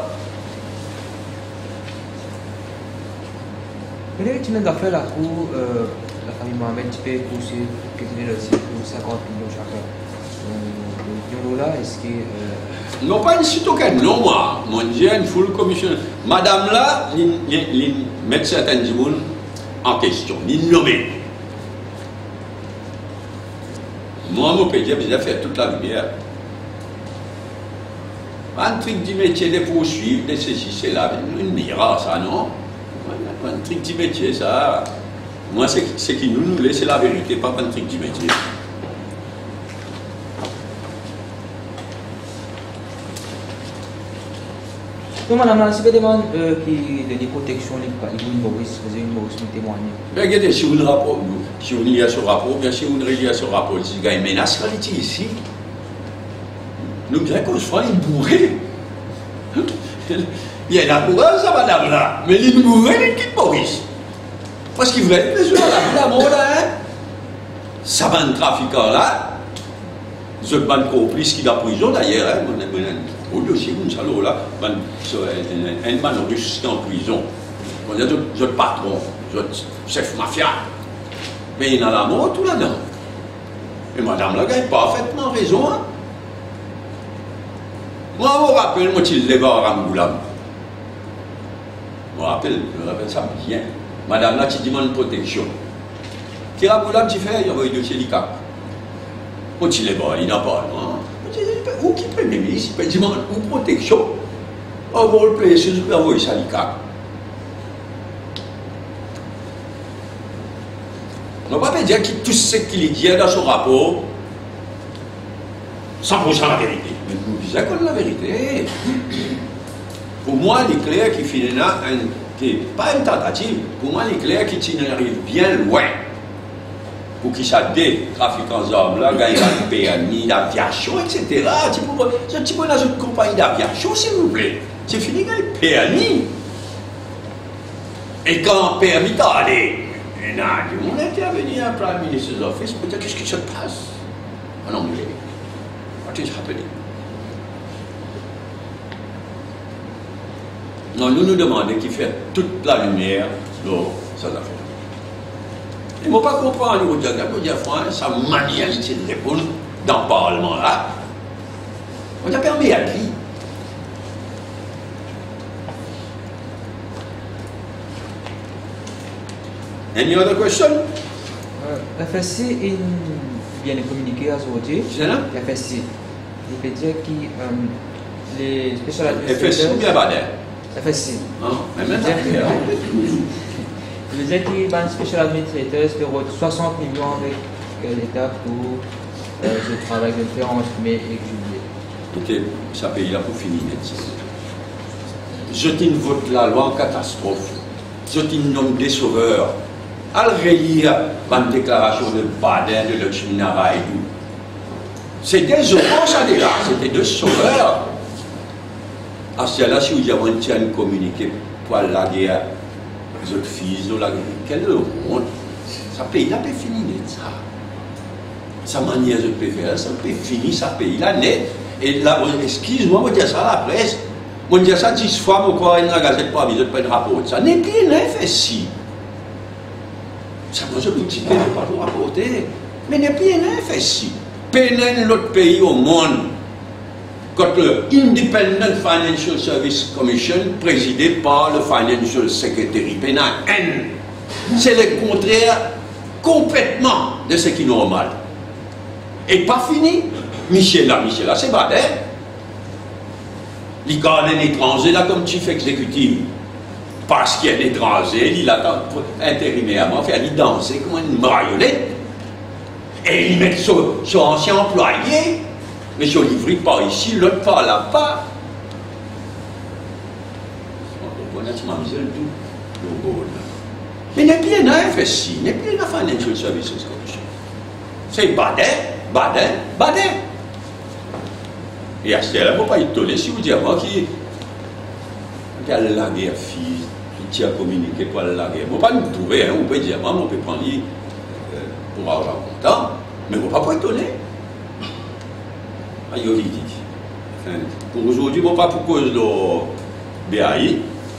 Quelle est une affaire là pour euh, la famille Mohamed qui peut pousser pour cinquante millions chacun? Donc, là, est-ce que. Euh... Non, pas une suite aucune. Non, moi, mon Dieu, une full commission. Madame là, il met certains gens en question, il nommé. Moi, je peux dire, j'ai fait toute la lumière. Un truc du métier de poursuivre, de ceci, c'est là, une mira, ça, non? Un truc du métier, ça. Moi, c'est qui nous nous laisse, c'est la vérité, pas un truc du métier. Donc, madame, si vous demandez euh, qui de protection, il Maurice, vous avez une Maurice témoigner. Mais regardez, si vous ne rapport, si vous n'y a ce rapport, bien si vous ne réagissez à ce rapport, si vous avez une menace, qualité ici, nous dirons qu'on se fera une bourrée. Il y a la bourrée, ça, madame là, mais il bourrée, il quitte Maurice. Parce qu'il voulait être plus sûr, la vie là, hein. Ça va un trafiquant là, je ne pas complice qui va en prison d'ailleurs, hein. Au dossier, vous salaud là, un man russe qui est en prison. On dit, je suis patron, je suis chef mafia. Mais il y a la mort tout là-dedans. Et madame là, elle a parfaitement raison. Hein? Moi, je me rappelle, moi, il lève à Ramgoulam. Je me rappelle, je me rappelle ça bien. Madame là, tu demandes protection. Qui Ramgoulam, tu fais, il y a un dossier du cap. Moi, il lève, il n'a pas. ou qui Premier ministre, il peut demander une protection, on va le payer sur le superviseur syndical. On ne va pas dire que tout ce qu'il dit dans son rapport, cent pour cent la vérité. Mais nous disons qu'on a la vérité. Pour moi, l'éclair qui finit là, qui n'est pas une tentative, pour moi, l'éclair qui arrive bien loin, pour qu'il soit des trafiquants d'armes là, gagnent un permis d'aviation, et cetera. Tu peux dans une compagnie d'aviation, s'il vous plaît. C'est fini, gagne permis. Et quand permis d'aller, on a intervenu à Prime Minister's Office pour dire qu'est-ce qui se passe en anglais. What is happening? Non, nous nous demandons qui fait toute la lumière dans ces affaires. Ils ne vont pas comprendre, ils vont dire, sa manière de répondre dans le Parlement là. On a permis à qui? Any other question? Euh, F S C est bien communiqué aujourd'hui. C'est là? F S C. Il peut dire que euh, les special F S C ou bien Baden? F S C. Non, mais maintenant. Il veut dire que les special administrators feront soixante millions avec euh, l'État pour euh, ce travail de faire entre mai et juillet. Écoutez, ça pays là pour finir net. Je t'in vote la loi en catastrophe. Je t'in nomme des sauveurs. À relire la déclaration de Baden, de Lakshmi Nara et tout. C'est des sauveurs, ça déjà. C'était des sauveurs. À ce là, si vous avez un communiqué pour la guerre, les autres fils, la guerre, quelle honte. Ça pays là, peut finir net ça. Sa manière de faire, ça peut finir, ça pays là net. Et là, excuse-moi, je vais dire ça à la presse. Je vais dire ça dix fois, je vais dans la gazette pour aviser de pas de rapport. Ça n'est plus un F S C. Ça ne veut pas tout rapporter. Mais n'est plus un F S C. Pénène l'autre pays au monde. Quand le Independent Financial Service Commission, présidé par le Financial Secretary, P N N, c'est le contraire complètement de ce qui est normal. Et pas fini. Michel là, Michel là, c'est Baden. Il garde un étranger là comme chief exécutif. Parce qu'il y a un étranger, il attend intérimairement, faire lui danser comme une marionnette. Et il met son, son ancien employé. Mais son livre par ici, l'autre par là-bas. Mais il n'est plus un F S C, il n'est plus un Financial Services Commission. C'est Baden, Baden, Baden. Et à ce là, il ne faut pas étonner si vous dites à moi qui a la guerre fille, qui tient à communiquer pour la guerre. Il ne faut pas nous trouver, hein, on peut dire, on peut prendre lui euh, pour avoir content, mais il ne faut pas étonner. Ah, il dit. Enfin, pour aujourd'hui, bon, pas pour cause de B A I.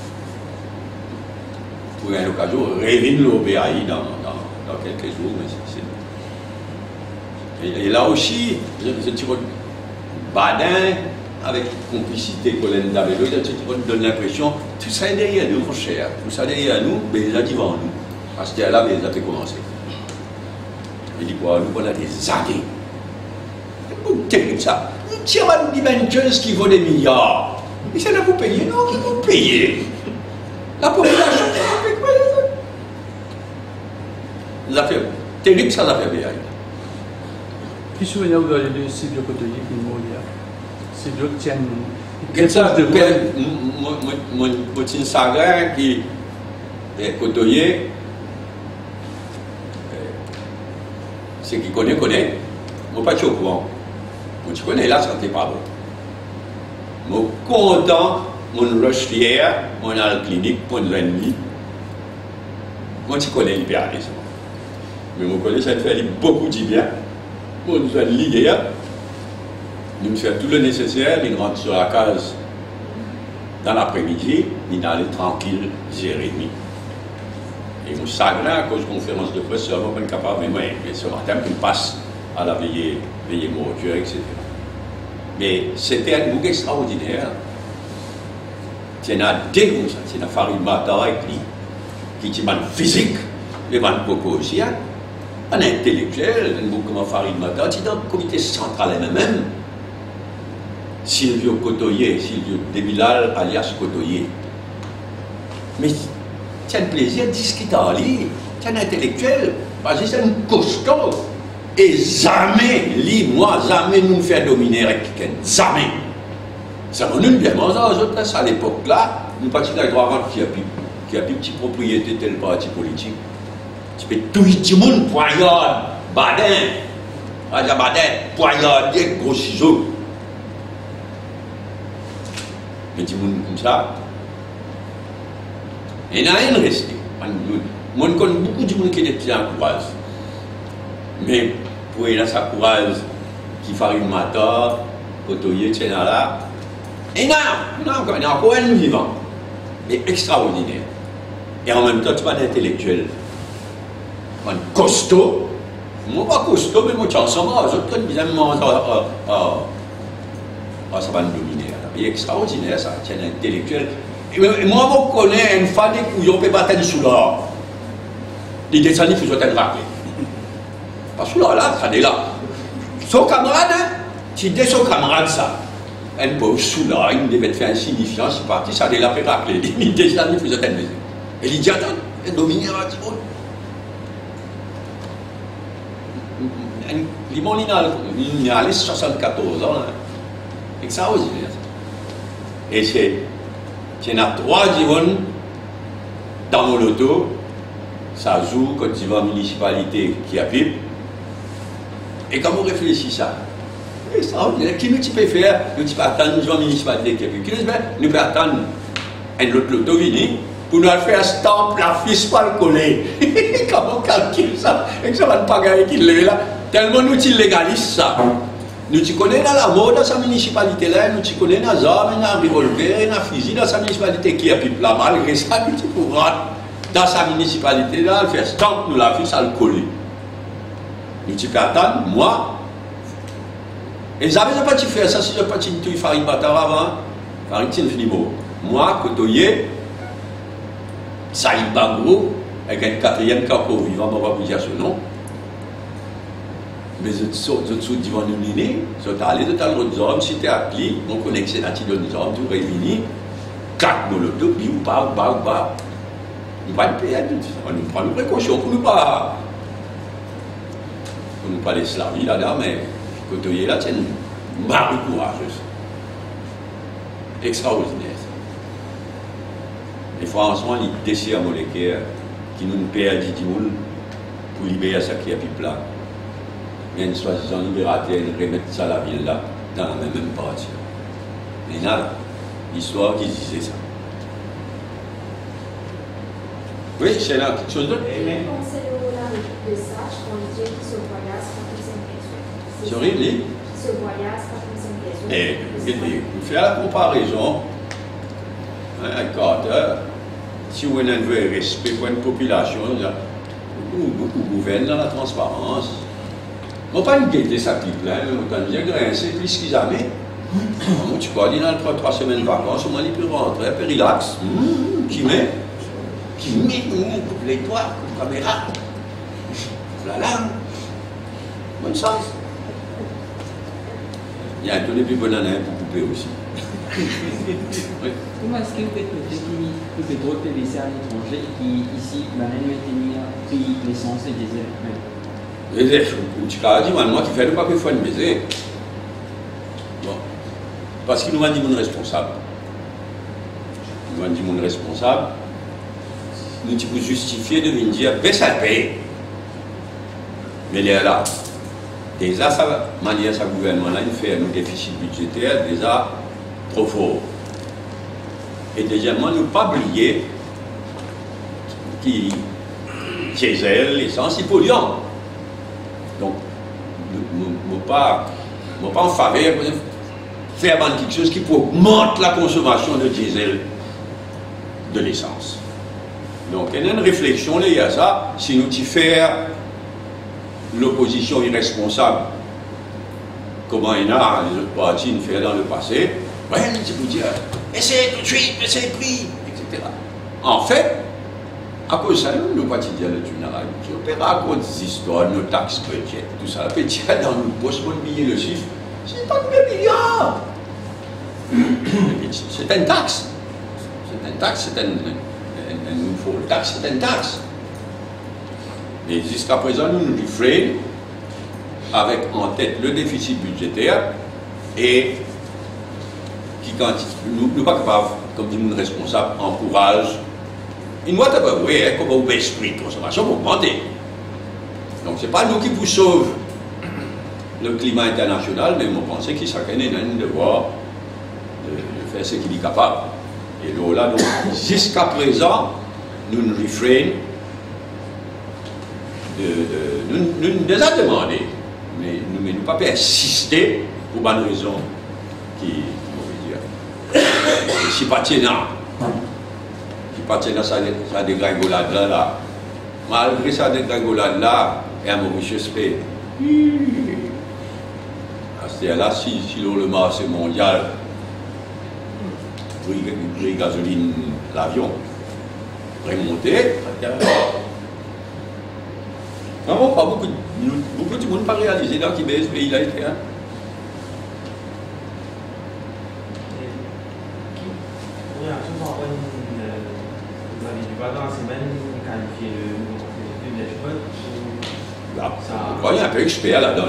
Pour une occasion, réunir le B A I dans, dans, dans quelques jours, mais c'est. Et, et là aussi, je, je tire Baden, avec complicité Colin Davedo, je donne l'impression tout ça est derrière nous, mon cher. Tout ça est derrière nous, mais il a dit devant nous. Parce que là, il a fait commencer. Il dit quoi, nous, on a des années. C'est terrible ça. Nous tirons des dimensions qui vaut des milliards. Et c'est là pour payer. Non, qui vous payez? La population, vous payez quoi? Les affaires, terrible ça, l'affaire B A I. Qui souvenez vous de Sylvio Cotoyer qui est mort hier? Sylvio tient une ça de mon petit sagrin qui est Cotoyer, c'est qui connaît, connaît. Moi, pas au courant. Moi, tu connais là, ça n'était pas bon. Moi, content, mon rush fier, mon à la clinique, pour une ennemi. Moi, tu connais l'hyperalisme. Mais moi, je connais, ça fait beaucoup de bien. Moi, nous sommes liés. Nous faisons tout le nécessaire, nous rentrons sur la case dans l'après-midi, nous allons tranquille, Jérémy. Et nous savons à cause de la conférence de presse, nous sommes pas capables, mais moi, ce matin, nous passe à la veillée, veillée mortuaire, et cetera. Mais c'était un bouquet extraordinaire. C'est un dégoût, c'est un farine bataille qui est un physique, et un coco aussi, un intellectuel, un bouquet comme farine bataille, c'est dans le comité central même. Silvio Kotoye, Silvio Debilal alias Kotoye. Mais c'est un plaisir de discuter en lui, c'est un intellectuel, parce que c'est un costaud. Et jamais, lui, moi, jamais nous faire dominer avec quelqu'un. Jamais. Ça nous nous bien, moi, à l'époque là, nous partions dans le droit qui a pu, qui a pu petite propriété tel parti politique. Tu peux tout le monde, poignard, badin, Raja badin, poignard, gros ciseaux. Mais tu monde comme ça, il n'y a rien resté. Moi, je connais beaucoup de monde qui est en courage. Mais pour il a sa courage, qui fait une matin, Kotoye, et cetera. Et non, non, il y a encore un vivant, mais extraordinaire. Et en même temps, tu vas être intellectuel. Un costaud, moi pas costaud, mais moi tu es ensemble, je te dis bizarrement, ça va nous dominer. Il est extraordinaire, ça, tu es un intellectuel. Et moi, je connais une femme qui ne peut pas être sous l'or. Les descendants, il faut être rappelé. Parce que là, là, ça est là. Son camarade, tu dis son camarade, ça. Un pauvre sous là, il devait faire insignifiant, c'est parti, ça est là, il faut rappeler. Les descendants, il faut être un baiser. Et il dit, attends, il domine un petit peu. Il a allé soixante-quatorze ans, extraordinaire. Et c'est, il y en a trois divons dans mon loto, ça joue quand tu vas à la municipalité qui a pipe. Et quand vous réfléchissez ça, extraordinaire, qui nous peut faire, nous peut attendre une municipalité qui a pipe. Qui nous peut attendre un autre loto vini pour nous faire stamp la fiche pas le coller. Comment on calcule ça? Et que ça va pas gagner qui le là. Tellement nous légalise ça. Nous tu connais dans la mode dans sa municipalité là, nous tu connais dans armes, dans revolver, dans fusil dans sa municipalité qui a pipe là, malgré ça, nous tu pourras dans sa municipalité là, faire stamp nous la fiche à le coller. Nous tu peux attendre, moi, et j'avais pas tu faire ça si je pas tu tu farine batard avant, farine tin flibo. Moi, Kotoye, Saïd Bagro, avec un quatrième capo vivant, on va vous dire ce nom. Mais je suis devant nous, je suis allé de tal autre hommes, si tu es appelé, on connaît que c'est la petite de nous hommes, tout réuni, quatre molotovs, puis ou pas, ou pas, ou pas. Nous ne pouvons pas payer, on nous prend une précaution pour nous pas. Pour nous pas laisser la vie là-dedans, mais Kotoye là, c'est une marque courageuse. Extraordinaire. Et franchement, il décide à Molécaire qui nous perd dix mille pour libérer ça qui a plus plat. Mais une soi-disant libérateur, il remettre ça à la ville là, dans la même partie. Il y a l'histoire qui disait ça. Oui, c'est là quelque chose d'autre. Mais pensez au de sage qu'on dit qui se voyage quand il s'intéresse. Sorry, lui Qui se voyage quand il s'intéresse. Et il fait la comparaison. Un cadre, si vous avez un vrai respect pour une population, beaucoup, beaucoup gouvernent dans la transparence. On ne va pas nous guetter ça qui plaît, mais on va bien grincer plus qu'ils avaient. Tu peux aller dans trois, trois semaines de vacances, on va aller plus rentrer, un peu relax. Mmh, qui met Qui met coupe les toits, coupe la caméra. Voilà. Bonne chance. Il y a un tonnet plus bon année pour couper aussi. Oui. Comment est-ce que vous faites le technique que le pétrole P V C à l'étranger qui, ici, la même pris l'essence et diesel? Tu as dit, moi, qui fait pas qu'il faut une baiser. Bon. Parce qu'il nous a dit mon responsable. Il nous a dit mon responsable. Nous tu peux justifier de venir dire, ben ça paye. Mais il est là. Déjà, ça manière sa gouvernement-là, il fait un déficit budgétaire déjà trop fort. Et deuxièmement, ne pas oublier qui diesel, l'essence, c'est polluant. Donc, ne pas, pas en faveur de faire quelque chose qui augmente la consommation de diesel de l'essence. Donc, il y a une réflexion liée à ça. Si nous y faire l'opposition irresponsable, comment il y a les autres partis fait dans le passé, ouais, tu peux dire, essayez tout de suite, essayez le prix, et cetera. En fait, à cause de ça, nous, nous quotidien de Tunara, on peut raconter des histoires, nos taxes budget, tout ça, petit dans nos poches, on billet le chiffre, c'est pas de milliards. C'est une taxe. C'est une taxe, c'est une, une, une, une taxe, c'est une taxe. Mais jusqu'à présent, nous nous freine avec en tête le déficit budgétaire et qui, quand nous ne sommes pas capables, comme dit mon responsable, encourage. Une fois, oui, hein, comme vous esprit de consommation, vous augmentez. Donc, ce n'est pas nous qui vous sauvons le climat international, mais on pense que chacun a un devoir de, de faire ce qu'il est capable. Et donc là, jusqu'à présent, nous nous refrainons de, de, nous, nous nous déjà demandé, mais nous ne pouvons pas persister pour bonne raison qui, on veut dire, si pas tiennant, si pas tiennant ça, ça dégringolade là, là, malgré ça dégringolade là, et un mauvais respect. C'est là, si, si le marché mondial, prix gasoline, l'avion, remonter, non, pas beaucoup, beaucoup de monde pas réalisé dans qui ce pays-là. Hein? Oui, absolument. Vous avez du pas dans la semaine qualifié le dashboard. Là, vous voyez un peu expert là-dedans.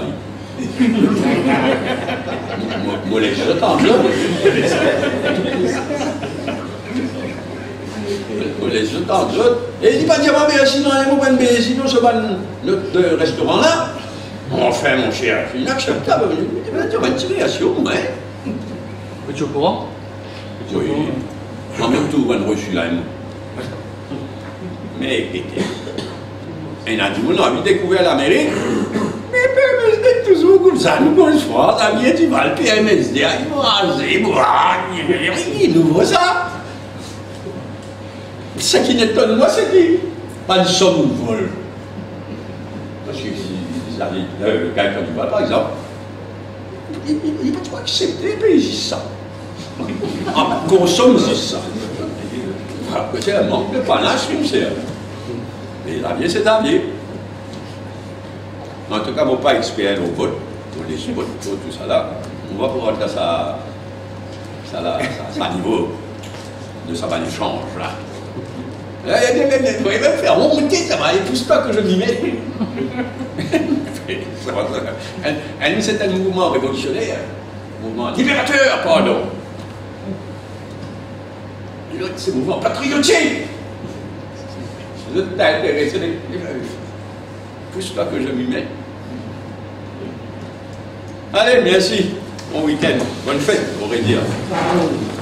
Moi, les gens attendent là. Moi, les gens attendent là. Et il dit pas dire, mais sinon, il n'y a pas de sinon, ce le restaurant là. Enfin, mon cher, c'est inacceptable. Tu vas une création, ouais. Mais tu es au courant? Oui. En même temps, on a reçu là. Mais écoutez, il a dit, on a envie de découvrir l'Amérique. Mais P M S D toujours comme ça, nous bonsoir, ça vient du mal, P M S D, il va raser, il est nouveau ça. Ce qui n'étonne moi, c'est qu'il pas de somme ou vol. Parce que si le gars qui du vol, par exemple, il ne va pas accepter de payer ça. On consomme ça. C'est un manque de panache, comme c'est. Mais l'avier, c'est l'avier. En tout cas, on n'est pas expert au vote, pour les votes, tout ça là. On va pouvoir dire ça, ça, là, ça, ça niveau de ça va les change là. Il y a des mecs qui pourraient même faire monter, ça va, et tout ce temps que je m'y mets. C'est un mouvement révolutionnaire, un mouvement libérateur, pardon. L'autre, c'est un mouvement patriotique. L'autre, t'as intéressé, tout ce temps que je m'y mets. Allez, merci. Bon week-end. Bonne fête, on pourrait dire.